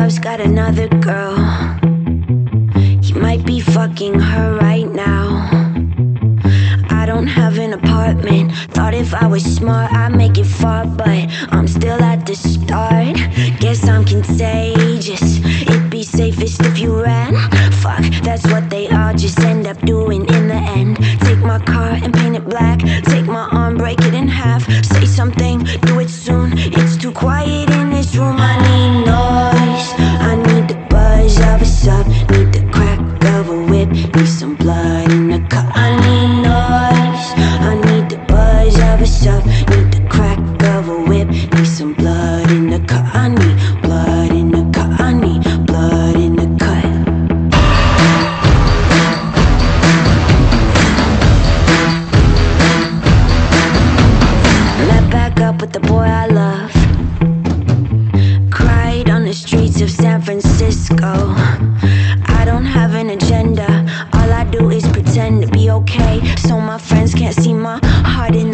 love's got another girl. He might be fucking her right now. I don't have an apartment. Thought if I was smart I'd make it far, but I'm still at the start. Guess I'm contagious. It'd be safest if you ran. Fuck, that's what they all just end up doing in the end. Take my car and paint it black. Take my arm, break it in half. Say something, do it soon. It's too quiet in this room. I need noise. I need the buzz of a sub. Need the crack of a whip. Need some blood in the cup. I need noise. I need the buzz of a sub. Need the crack of a whip. Need some blood in the cup. I need blood in the cup. I need blood in the cut. Let back up with the boy I love. Cried on the streets of San Francisco. I don't have an agenda. All I do is pretend to be okay, so my friends can't see my heart in